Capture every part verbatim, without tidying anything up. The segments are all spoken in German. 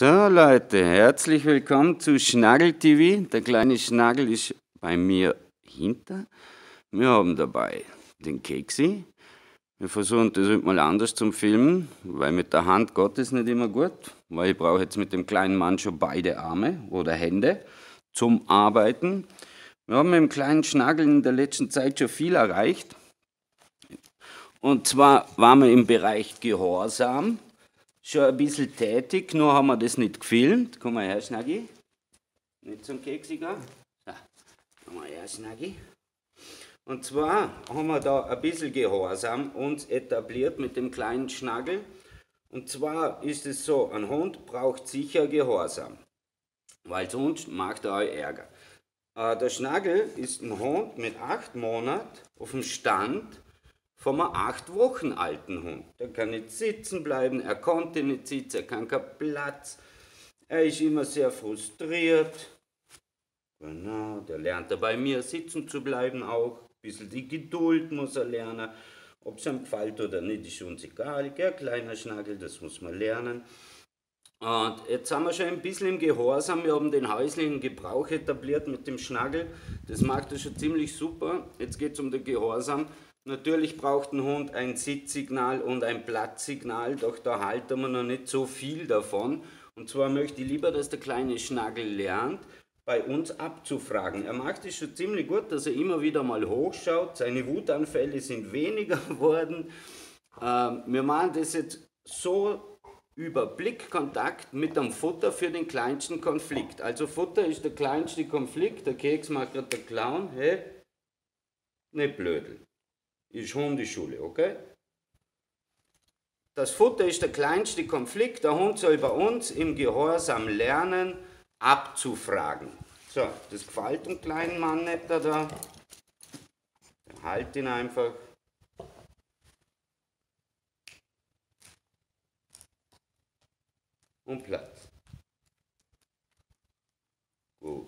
So Leute, herzlich willkommen zu Schnagel T V. Der kleine Schnagel ist bei mir hinter. Wir haben dabei den Keksi. Wir versuchen das mal anders zum Filmen, weil mit der Hand geht es nicht immer gut, weil ich brauche jetzt mit dem kleinen Mann schon beide Arme oder Hände zum Arbeiten. Wir haben mit dem kleinen Schnagel in der letzten Zeit schon viel erreicht. Und zwar waren wir im Bereich Gehorsam schon ein bisschen tätig, nur haben wir das nicht gefilmt. Komm mal her, Schnaggi. Nicht zum Keksi gehen. So, komm mal her, Schnaggi. Und zwar haben wir da ein bisschen Gehorsam uns etabliert mit dem kleinen Schnagel. Und zwar ist es so, ein Hund braucht sicher Gehorsam, weil sonst macht er euch Ärger. Äh, der Schnagel ist ein Hund mit acht Monaten auf dem Stand von einem acht Wochen alten Hund. Der kann nicht sitzen bleiben, er konnte nicht sitzen, er kann keinen Platz. Er ist immer sehr frustriert. Genau, der lernt er bei mir sitzen zu bleiben auch. Ein bisschen die Geduld muss er lernen. Ob es ihm gefällt oder nicht, ist uns egal. Gell, kleiner Schnagel, das muss man lernen. Und jetzt haben wir schon ein bisschen im Gehorsam. Wir haben den häuslichen Gebrauch etabliert mit dem Schnagel. Das macht er schon ziemlich super. Jetzt geht es um den Gehorsam. Natürlich braucht ein Hund ein Sitzsignal und ein Platzsignal, doch da halten wir noch nicht so viel davon. Und zwar möchte ich lieber, dass der kleine Schnagel lernt, bei uns abzufragen. Er macht es schon ziemlich gut, dass er immer wieder mal hochschaut. Seine Wutanfälle sind weniger geworden. Ähm, wir machen das jetzt so über Blickkontakt mit dem Futter für den kleinsten Konflikt. Also Futter ist der kleinste Konflikt. Der Keks macht gerade der Clown. Hey, nicht blödel. Ist Hundeschule, okay? Das Futter ist der kleinste Konflikt. Der Hund soll bei uns im Gehorsam lernen, abzufragen. So, das gefällt dem kleinen Mann nicht da. da. Halt ihn einfach. Und Platz. Gut.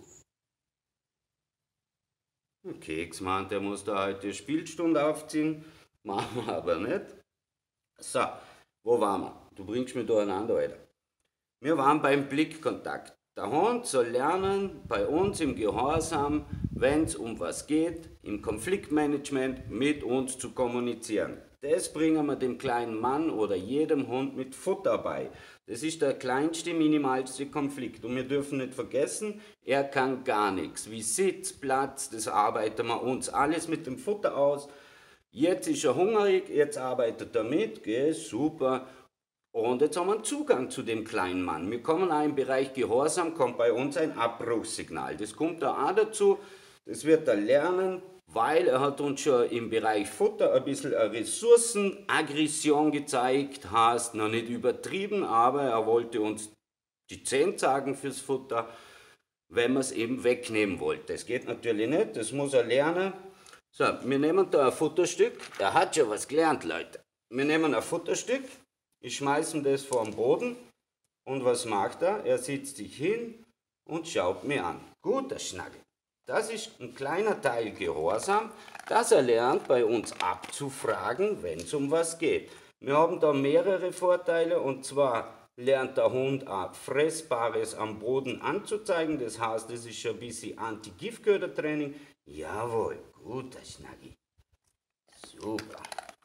Der Keks meint, der muss da heute die Spielstunde aufziehen. Machen wir aber nicht. So, wo waren wir? Du bringst mich durcheinander, Alter. Wir waren beim Blickkontakt. Der Hund soll lernen, bei uns im Gehorsam, wenn es um was geht, im Konfliktmanagement mit uns zu kommunizieren. Das bringen wir dem kleinen Mann oder jedem Hund mit Futter bei. Das ist der kleinste, minimalste Konflikt. Und wir dürfen nicht vergessen, er kann gar nichts. Wie Sitz, Platz, das arbeiten wir uns alles mit dem Futter aus. Jetzt ist er hungrig, jetzt arbeitet er mit, gell, super. Und jetzt haben wir einen Zugang zu dem kleinen Mann. Wir kommen auch im Bereich Gehorsam, kommt bei uns ein Abbruchssignal. Das kommt da auch dazu, das wird er lernen, weil er hat uns schon im Bereich Futter ein bisschen Ressourcenaggression gezeigt, heißt noch nicht übertrieben, aber er wollte uns die Zähne sagen fürs Futter, wenn man es eben wegnehmen wollte. Das geht natürlich nicht, das muss er lernen. So, wir nehmen da ein Futterstück, er hat schon was gelernt, Leute. Wir nehmen ein Futterstück, ich schmeiße das vor den Boden und was macht er? Er sitzt sich hin und schaut mir an. Guter Schnagel. Das ist ein kleiner Teil Gehorsam, dass er lernt, bei uns abzufragen, wenn es um was geht. Wir haben da mehrere Vorteile und zwar lernt der Hund auch Fressbares am Boden anzuzeigen. Das heißt, das ist schon ein bisschen Anti-Giftköder-Training. Jawohl, guter Schnaggi. Super.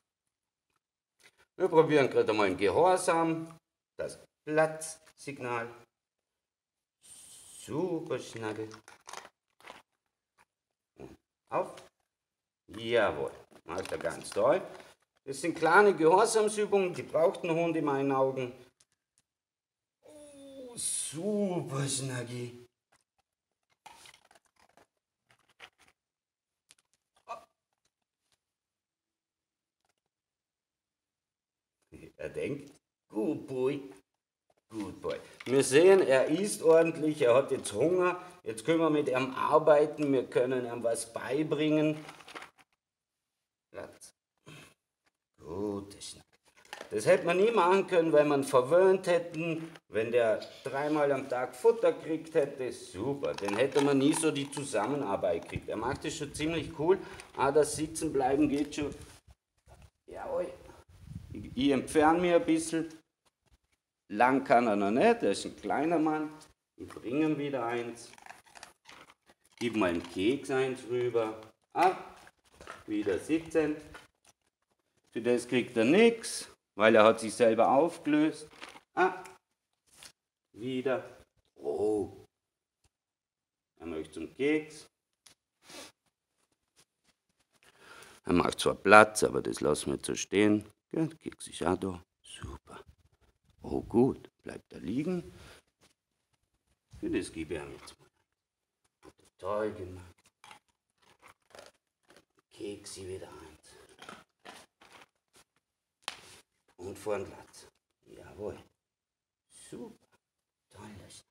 Wir probieren gerade mal ein Gehorsam, das Platzsignal. Super Schnagel. Auf. Jawohl, macht er ganz toll. Das sind kleine Gehorsamsübungen, die braucht ein Hund in meinen Augen. Oh, super Schnaggi. Er denkt, good boy, good boy. Wir sehen, er isst ordentlich, er hat jetzt Hunger. Jetzt können wir mit ihm arbeiten, wir können ihm was beibringen. Platz. Gut, das hätte man nie machen können, wenn man verwöhnt hätten. Wenn der dreimal am Tag Futter gekriegt hätte, super. Dann hätte man nie so die Zusammenarbeit gekriegt. Er macht das schon ziemlich cool. Ah, das Sitzenbleiben geht schon. Jawohl. Ich entferne mich ein bisschen. lang kann er noch nicht, er ist ein kleiner Mann. Ich bringe ihm wieder eins. Gib mal einen Keks eins rüber. Ah, wieder sitzen. Für das kriegt er nichts, weil er hat sich selber aufgelöst. Ah, wieder. Oh, er möchte zum Keks. Er macht zwar Platz, aber das lassen wir jetzt so stehen. Ja, der Keks ist auch da. Super. Oh gut, bleibt er liegen. Für das gebe ich ihm jetzt mal. Hat er toll gemacht. Keksi wieder eins. Und vor den Platz. Jawohl. Super. Tolles.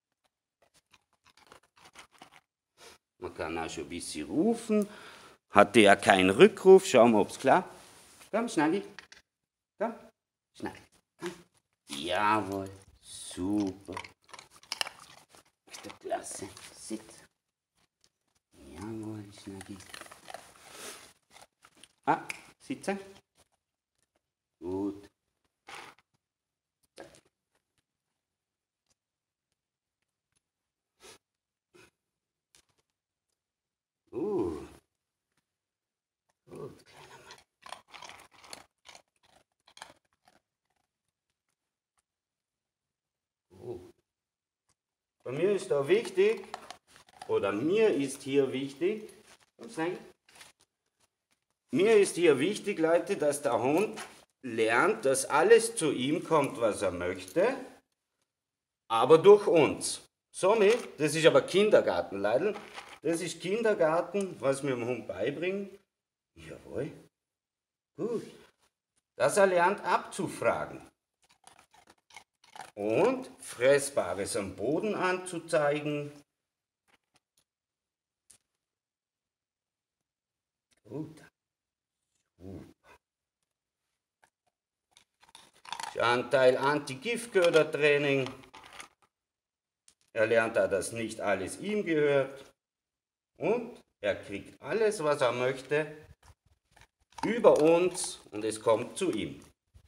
Man kann auch schon ein bisschen rufen. Hatte ja keinen Rückruf. Schauen wir, ob es klappt. Komm, Schnaggi. Komm, Schnaggi. Komm. Jawohl. Super. Ist doch klasse. Sitz. Jawohl, Schnaggi. Ah, sitzen. Gut. Uh. Gut, kleiner Mann. Gut. Bei mir ist da wichtig, oder mir ist hier wichtig, was sagen? Mir ist hier wichtig, Leute, dass der Hund lernt, dass alles zu ihm kommt, was er möchte, aber durch uns. Somit, das ist aber Kindergarten, Leute. Das ist Kindergarten, was wir dem Hund beibringen. Jawohl. Gut. Dass er lernt abzufragen. Und Fressbares am Boden anzuzeigen. Gut. Das ist ein Teil Anti-Giftköder-Training. Er lernt da, dass nicht alles ihm gehört. Und er kriegt alles, was er möchte, über uns und es kommt zu ihm.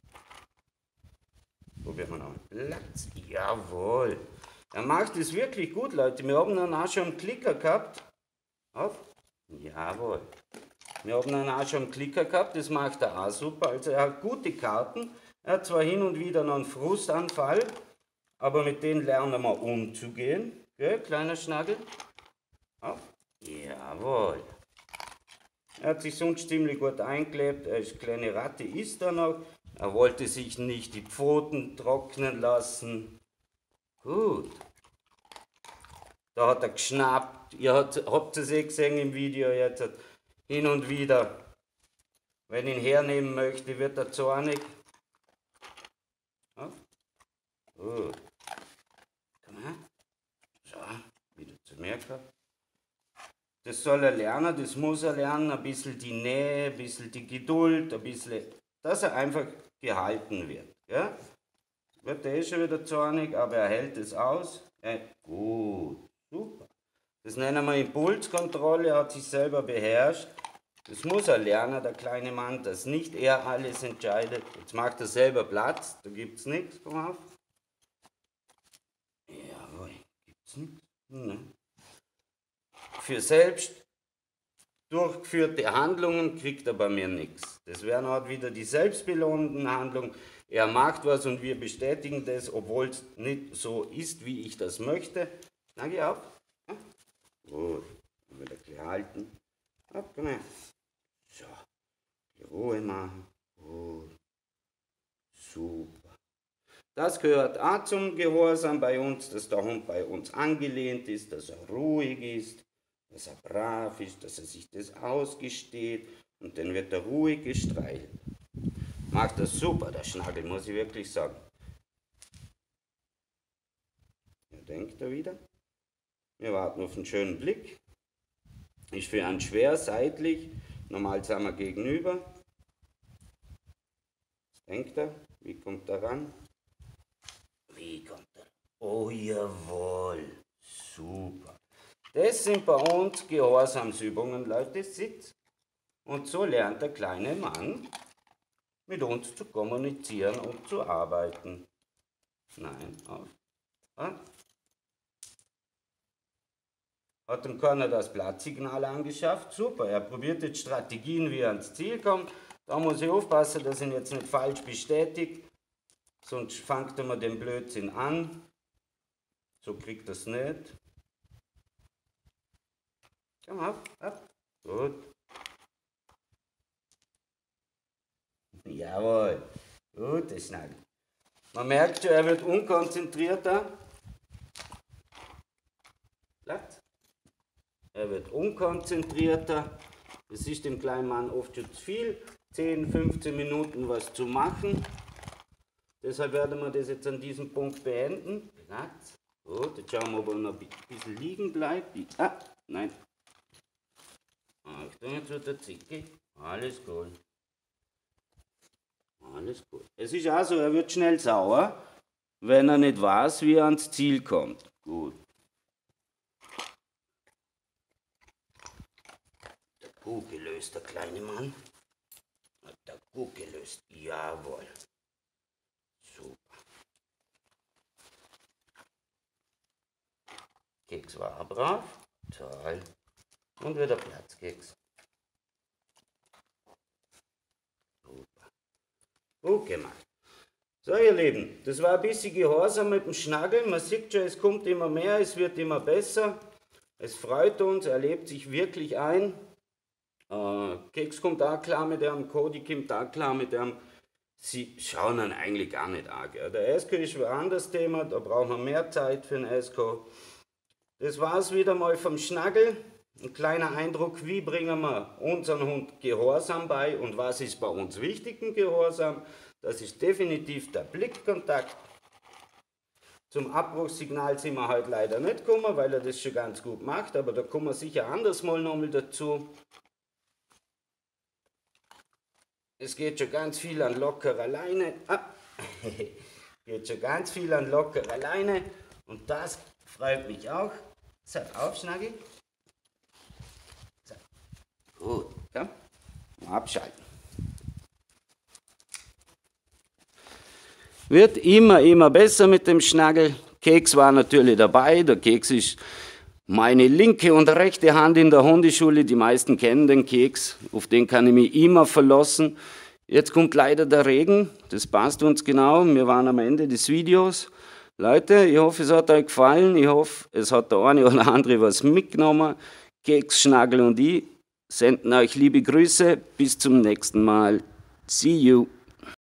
Probieren wir noch einen Platz. Jawohl. Er macht es wirklich gut, Leute. Wir haben dann auch schon einen Klicker gehabt. Auf. Jawohl. Wir haben dann auch schon einen Klicker gehabt. Das macht er auch super. Also er hat gute Karten. Er hat zwar hin und wieder noch einen Frustanfall, aber mit denen lernen wir umzugehen. Gell, kleiner Schnagel? Auf. Jawohl. Er hat sich sonst ziemlich gut eingelebt. Er ist eine kleine Ratte, ist er noch. Er wollte sich nicht die Pfoten trocknen lassen. Gut. Da hat er geschnappt. Ihr habt, habt es eh gesehen im Video jetzt. Hin und wieder. Wenn ich ihn hernehmen möchte, wird er zornig. Ja. Gut. Komm her. So, wieder zu mir gehabt. Das soll er lernen, das muss er lernen, ein bisschen die Nähe, ein bisschen die Geduld, ein bisschen, dass er einfach gehalten wird. Ja? Wird er eh schon wieder zornig, aber er hält es aus. Ja, gut, super. Das nennen wir Impulskontrolle, er hat sich selber beherrscht. Das muss er lernen, der kleine Mann, dass nicht er alles entscheidet. Jetzt macht er selber Platz, da gibt es nichts, komm auf. Jawohl, gibt es nichts? Nein. Für selbst durchgeführte Handlungen kriegt er bei mir nichts. Das wären halt wieder die selbstbelohnenden Handlungen. Er macht was und wir bestätigen das, obwohl es nicht so ist, wie ich das möchte. Na, geh auf. Ja? Gut, wieder ein bisschen halten. Ab, komm her. So, die Ruhe machen. Gut. Super. Das gehört auch zum Gehorsam bei uns, dass der Hund bei uns angelehnt ist, dass er ruhig ist, dass er brav ist, dass er sich das ausgesteht und dann wird er ruhig gestreichelt. Macht das super, der Schnagel, muss ich wirklich sagen. Ja, denkt er wieder. Wir warten auf einen schönen Blick. Ist für einen schwer seitlich, normal sind wir gegenüber. Was denkt er? Wie kommt er ran? Wie kommt er? Oh jawohl, super. Das sind bei uns Gehorsamsübungen, Leute, Sitz. Und so lernt der kleine Mann mit uns zu kommunizieren und zu arbeiten. Nein, auf. Ah. Hat dem keiner das Platzsignal angeschafft? Super, er probiert jetzt Strategien, wie er ans Ziel kommt. Da muss ich aufpassen, dass ich ihn jetzt nicht falsch bestätige. Sonst fängt er mir den Blödsinn an. So kriegt er es nicht. Komm ab, ab. Gut. Jawohl. Gut, das Schnagel. Man merkt schon, er wird unkonzentrierter. Platz. Er wird unkonzentrierter. Das ist dem kleinen Mann oft schon zu viel. zehn, fünfzehn Minuten was zu machen. Deshalb werden wir das jetzt an diesem Punkt beenden. Platz. Gut, jetzt schauen wir, ob er noch ein bisschen liegen bleibt. Ah, nein. Achtung, jetzt wird der Zicke. Alles gut. Alles gut. Es ist auch so, er wird schnell sauer, wenn er nicht weiß, wie er ans Ziel kommt. Gut. Der gut gelöst, der kleine Mann. Hat der gut gelöst. Jawohl. Super. Keks war brav. Toll. Und wieder Platzkeks. Super. Gut gemacht. So, ihr Lieben, das war ein bisschen Gehorsam mit dem Schnagel. Man sieht schon, es kommt immer mehr, es wird immer besser. Es freut uns, er lebt sich wirklich ein. Äh, Keks kommt auch klar mit dem, Cody kommt auch klar mit dem. Sie schauen ihn eigentlich gar nicht an. Gell? Der Esko ist ein anderes Thema, da brauchen wir mehr Zeit für den Esko. Das war es wieder mal vom Schnagel. Ein kleiner Eindruck, wie bringen wir unseren Hund Gehorsam bei und was ist bei uns wichtig im Gehorsam. Das ist definitiv der Blickkontakt. Zum Abbruchssignal sind wir heute leider nicht gekommen, weil er das schon ganz gut macht, aber da kommen wir sicher anders mal nochmal dazu. Es geht schon ganz viel an lockerer Leine. Ah. Geht schon ganz viel an lockerer Leine und das freut mich auch. So, aufschnagel. So. Gut, komm. Mal abschalten. Wird immer, immer besser mit dem Schnagel. Keks war natürlich dabei. Der Keks ist meine linke und rechte Hand in der Hundeschule. Die meisten kennen den Keks. Auf den kann ich mich immer verlassen. Jetzt kommt leider der Regen. Das passt uns genau. Wir waren am Ende des Videos. Leute, ich hoffe, es hat euch gefallen. Ich hoffe, es hat der eine oder andere was mitgenommen. Keks, Schnagel und ich senden euch liebe Grüße. Bis zum nächsten Mal. See you.